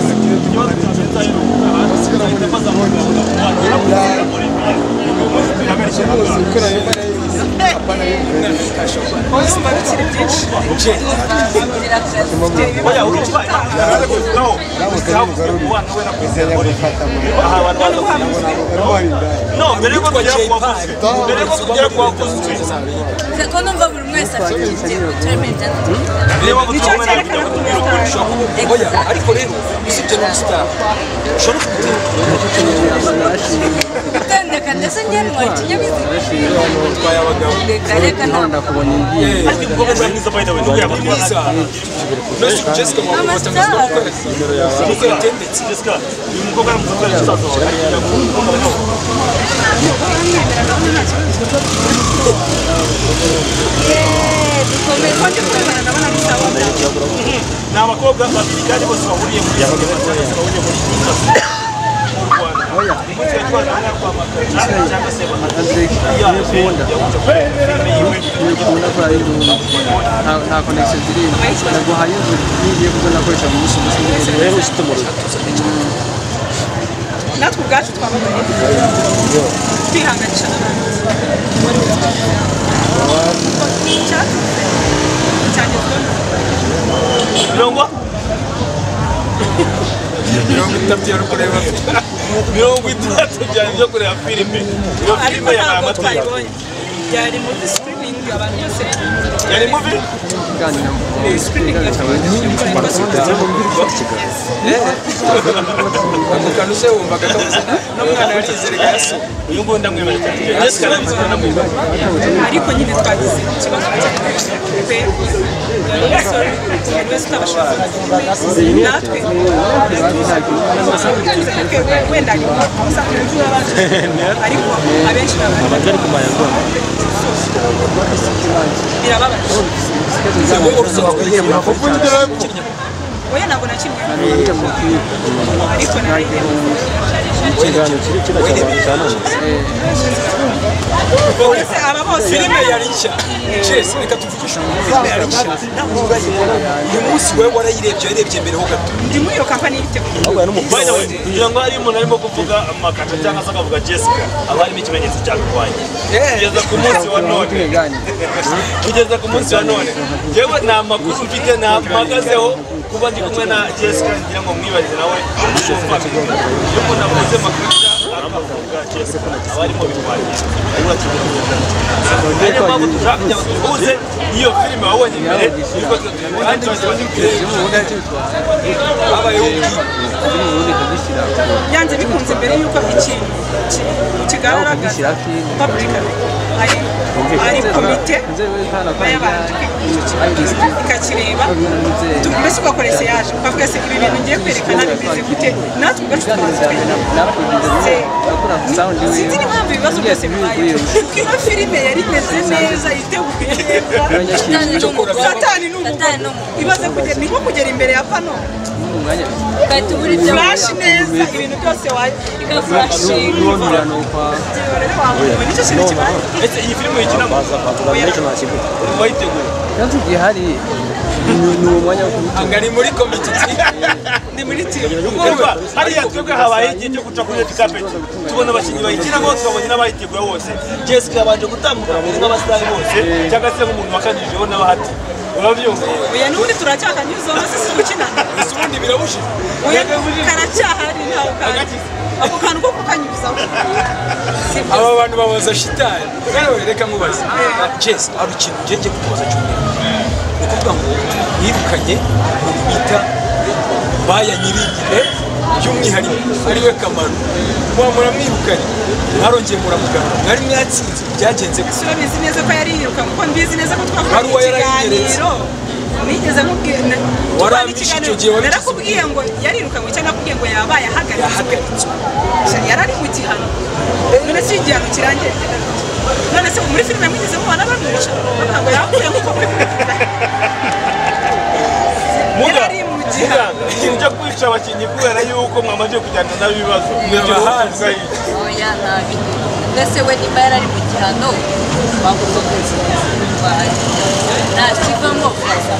ariko rero usibye no star ushobora gutendeka ndetse ngenwa ikinyabiziga twaye abagabo reka ndakubona ingiye ariko ubwo bwa mwiza by the way ndugu yabatwaza nose Jessica mu batangaza ko nimero yawe nuko yatendetse Jessica uyu mukobwa aramuza kizazo ni abakobwa babiri kandi bose bahuriye muri nta connection ziri naguhaye inzu nigiye kuko nakoresha mu musi rero ufite umuriro natwe ubwacu twabagaye twihanganisha mirongo itatu yo kureba mirongo itatu byari byo kureba filime iyo filime yabaye amateka yari muri streaming abantu bose yari mubi streaming amukano se wumvaga kabuze n'umwana yarizerega yaso uyu nguyu ndamwemera cyane Jessica nabizi ndamwemera ariko nyine twagize ikibazo pe wese utabashaka natwe wenda ariko abenshi abagari ku mayagwa birababaje oya ntabwo nakimwe ariko nari ikiganiro kiri kira cyane filime yari nshya Jesse reka tuvugishe filime yari nshya uyu munsi wewe warayirebye yarebye mbere ho gato ndi muri iyo kampani y'ibiteguye by the way kugira ngo hari umuntu arimo kuvuga amakaca cyangwa se akavuga Jessica aba harimo ikimenyetso cyakurwanya kugeza ku munsi wa none kugeza ku munsi wa none yewe nta makuru mfite nahagazeho kuba ndi kumwe na Jessica ngira ngo mwibarize nawe iyo umuntu avuze makuru akavuga Jessica aba arimo bitwanya niyo mpamvu dushaka kugira ngo tuhuze iyo filime wabonye imbere ariko yanze bikunze mbere yuko ikintu kigaragaza publicly ari komite y'abantu ikakireba mbese ugakoresha yaje ukavuga se ibi bintu ngiye kwerekana bimeze gute natwe ubwacu sinzi n'impamvu ibibazo byose bibaye kuko ino filime yari imeze neza iteguye neza satani n'umugogo ibaze kugera ni nko kugera imbere ya pano flash neza ibintu byose igaflashinga nicyo kintu kibaye ese iyi filime yikinamo wayiteguye kandi gihari ni umwanya wo kubitanga ari muri committee ni muri team urumva hariya twebwe habaye igihe cyo guca kuri red carpet tubona abakinnyi bayikinamo twabonye n'abayiteguye bose Jessica yabanje gutambuka mbere nk'abasitari bose cyangwa se nk'umuntu wakanirijeho n'abahati urabyumva oya n'ubundi turacyakanyuzo hasi si gukinana ese ubundi birabujije oya karacyahari ntawe ako kantu ko kukanyuzaho aba bantu babaza shitani reka mubaze Jess ari ikintu ngiye kukubaza cyumwe ni kuvuga ngo yirukanye mu bita baya nyirigihe by'umwihariko ariwe Kamaro muramwirukanye mwarongeye muramugana mwari mwatsinze byagenze gusa urabizi neza ko yari yiruka kuko mbizi neza ko twakoranye ikiganiro nigeze mubwira warambishe icyo gihe narakubwiye ngo yarirukanwe cyangwa nakubwiye ngo yabaye ahagaritswe yari ari mu gihano none si igihano kirangiye none se muri filime mwigeze mubona bamwica ntabwo yapfuye nk'uko muri yari mu gihano ujya kwica abakinnyi kubera yuko mwamaze kujyana n'ibibazo oya nabi mbese we nimba yari ari mu gihano bagomba ntakivamo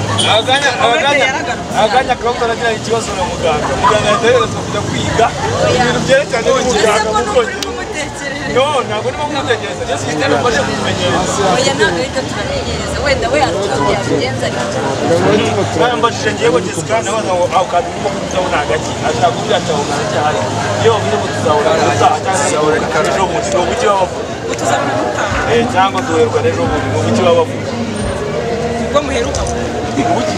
aganya akaboko aragira ikibazo na muganga yategerezwa kujya kwiga ibintu byerekeranye n'umuganga kuko ntabwo ndimo kumutegereza Jesse Kitero mbashe kumumenyereza oya ntabwo aribyo turamenyereza wenda we arutubwira tugenza ariko mbashije ngewe Jessica nabaza ngo aho kandi ndimo kutabona hagati ashaka kubwira ati aho kandi cyahari iyo bavuze ngo tuzahura n'utaha cyangwa se ejo bundi ni ubuki baba bavuga cyangwa duherwa n'ejo bundi ni ubuki baba bavuga ubwo muheruka ubuki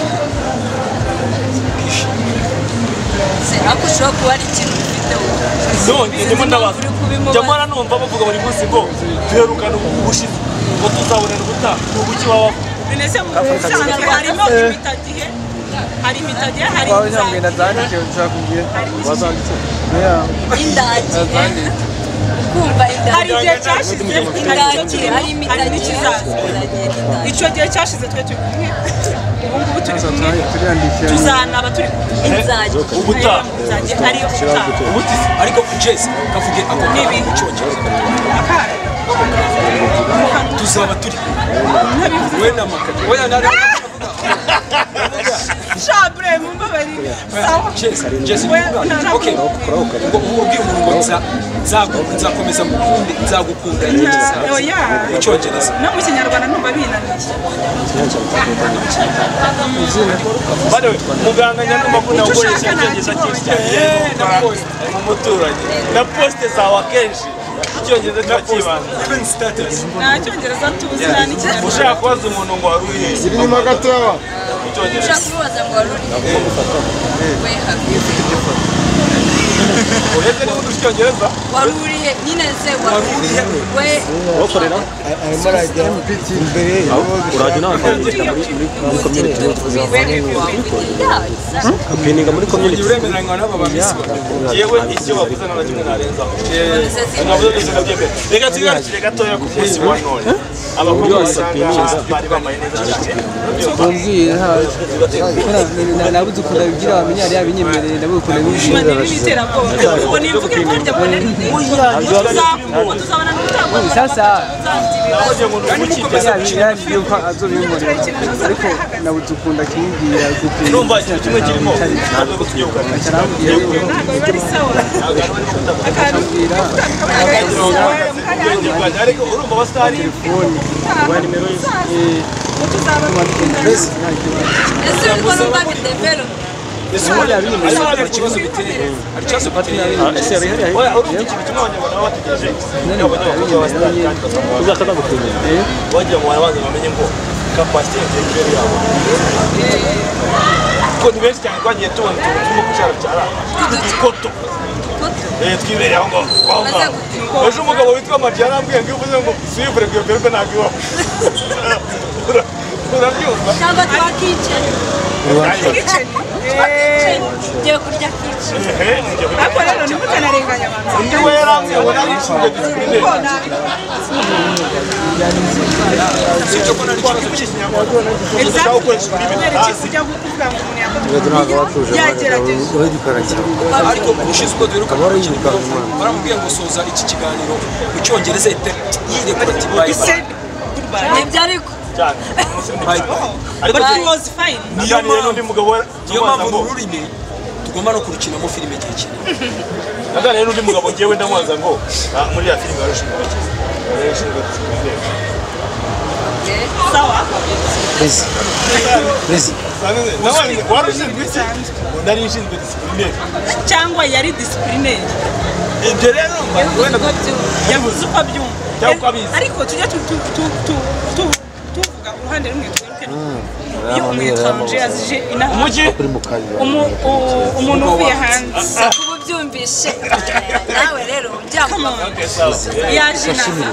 ariko ushobora kuba ari ikintu ufiteho none ndimo ndabaza jamara numva bavuga buri munsi ngo duherukana ubushize ngo tuzabonera ubutaha ni ubuki baba bavuga binese mu bisanzwe harimo imitagihe hari imitagihe hari inzandike ushaka kubwira wazanditse indagi kumva hari igihe cyashize indagi hari imitagihe n'ikizaza icyo gihe cyashize twe turi kumwe ubu ngubu turi kumwe tuzanaba turi kumwe inzagi ubutaha ariyo ubutaha ariko Jess kavuge ako nibi akare tuzaba turi we na makati we na shabre mumbabari sawa Jess okay ngo ubwira umuntu ngo nzakomeza mukunde nzagukunda oya mu cyongereza no mu kinyarwanda numva binaniye bado muganga nyanuma kuna ukoresha icyongereza cyinshi cyane mu muturage na poste zawe akenshi icyongereza cyakibana even status nta cyongereza tuzi nta n'ikinyarwanda ushaka kubaza umuntu ngo wari uri ziri nyuma gatoya ushaka kubaza ngo wari uri we happy uretse niba uzi icyongereza wari urihe nyine se wari urihe we wakorera arimo arajya imbere urajya unakandika muri community upininga muri community uremeranywa n'aba bamisi yewe icyo bavuze nta na kimwe narenzaho navuze byose ndabyemera reka tugarukire gatoya ku munsi wa none abakobwa basanga bari bambaye neza cyane tumbwire nabuze ukunda bigira bamenye ari abinyemereye ndabukunda n'ubushinga ubona imvugo irwanjye mbona tuzabana n'umuryango sasa kandi mukomeza gucira yuko azobimurira ariko nabuze ukunda kimbwira gute urumva ikintu kimwe kirimo ntabwo ko tugiye kuganira ariko urumva abasitari telefoni wa nimero ese ubona babidevelo ese muri abiri muri hari ikibazo biteye hari ikibazo bateye ese hari oya urumva ikintu kimwe abanyarwanda bategereje n'abanyarwanda abasitari uzakada gutemera wagira ngo barabanza bamenye ngo capacity y'ibyo yabo ko ni benshi cyane twagiye tubona turimo kucyara cyara koto twibereye aho ngaho ejo umugabo witwa Maji yarambwiye ngo uvuze ngo sivure ngo berbe ntabwo iwawe urabyumva cyangwa twakicaye ngiye kurya kici ariko rero ntimukanarenganya abantu undi we yarambwiye ngo nari nshinzwe disipurine sicyo ko nari ikibazo cy'ikinyarwanda ushaka gukoresha ururimi hasi kujya kuvuga ngo umuntu yagerageje ariko ushize uko duheruka baramubwiye ngo soza iki kiganiro mu cyongereza yirekura ati bye ibyo ariko ariko he was fine niyo n'undi mugabo mpamvu ururimi tugomba no kurukinamo filime igihe kinini naganiriye n'undi mugabo ngewe ndamubaza ngo muri ya filime yarushinzwe sawa warushinzwe iki nari nshinzwe disipurine cyangwa yari disipurine ibyo rero wenda yavuze uko abyumva cyangwa abizi ariko tujya tuvuga uruhande rumwe tweruke iyo umuyetranje yazije inaha umuntu uvuye hanze ubu byumvishe nawe rero byakoma yaje inaha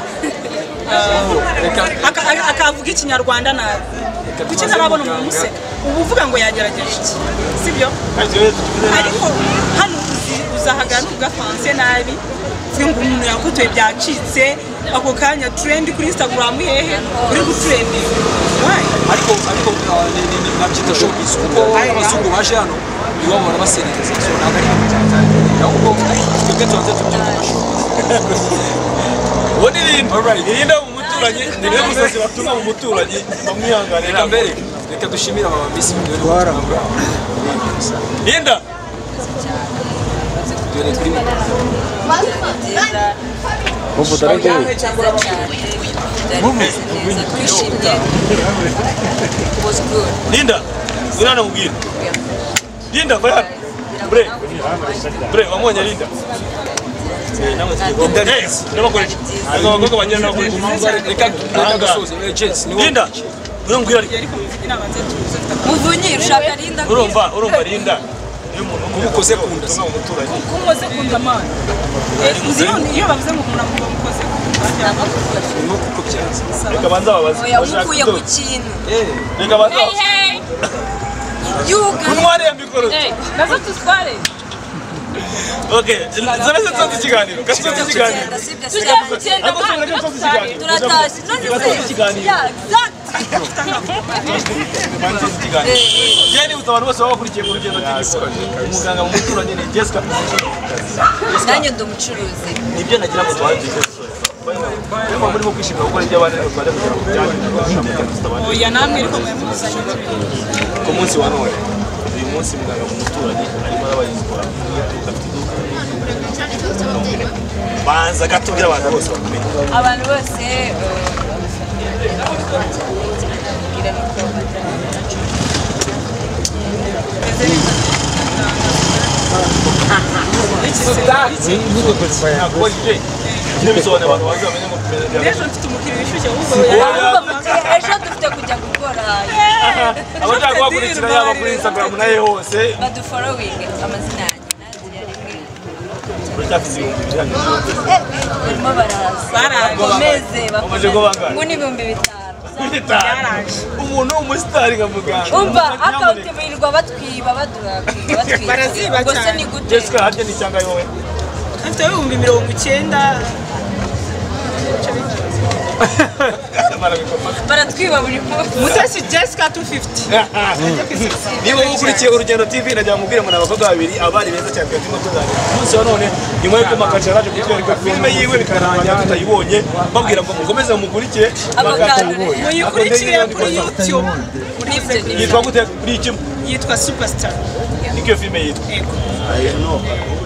akavuga ikinyarwanda nabi kuki ntarabona umuntu umuseka ubu uvuga ngo yagerageje iki sibyo ariko hano uzahagana uvuga franse nabi uvuga ngo umuntu yakotoye byacitse ako kanya trend kuri Instagram hehe uri gutrending ariko nabyita showbiz kuko abazungu baje hano iwabo barabaserereza so ntabwo ari ahubwo twebwe tubanze tubyumva nka showbiz ubundi irinda mu muturanyi ni rero umusazi batuma mu muturanyi bamwihanganira reka mbere reka dushimire aba bamisi twara Linda dore kuri ubu darage Linda urana mubwira Linda vaya bre wamwonya Linda Linda urambwira muvunyi ushaka Linda urumva Linda umukoze kunda umukoze kunda man iyo bavuze ngo umuntu umukoze kunda no kuko byanze reka banza babaze oya umukuye ku kintu reka banza yuga kunware mikoro nazo tutware okay zaraze tsote kiganiro gasote kiganiro turatashye Jeni utabana bose babakurikiye ku rugendo umuganga mu muturanyi ni Jessica nanjye ndumucuruzi nibyo nagira ngo twagize Niba murimo kwishimira gukora ibyo abandi Rwanda kugira ngo byane oya namwe ariko mwemuzanye ku munsi wa none uyu munsi muganga mu muturanyi arimo arabayizikora banza gatubwira abantu bose bakumenye abantu bose ejo mfite umukiriya wishyushye ejo dufite kujya gukora abashaka kubakurikira yaba kuri Instagram naye hose badufollowing amazina yanjye barimo barakomeze ngo ni 5,000 umuntu w'umusitari nka muganga umva akawuti birirwa batwiba baraziba ubwo se ni gute Jessica harya ni cyangwa wowe afite 90,000 baratwiba buri munsi Mutesi Jessica 250 niba ukurikiye Urugendo TV nagira mubwire ngo n'abakobwa babiri abari beza cyane kandi mutuzanye umunsi wa none nyuma y'uko Makacha yaje kutwereka filime yiwe bikarangira tutayibonye babwira ngo mukomeze mumugurikire muyikurikire kuri YouTube yitwa gute kuri iki yitwa Superstar niko filime yitwa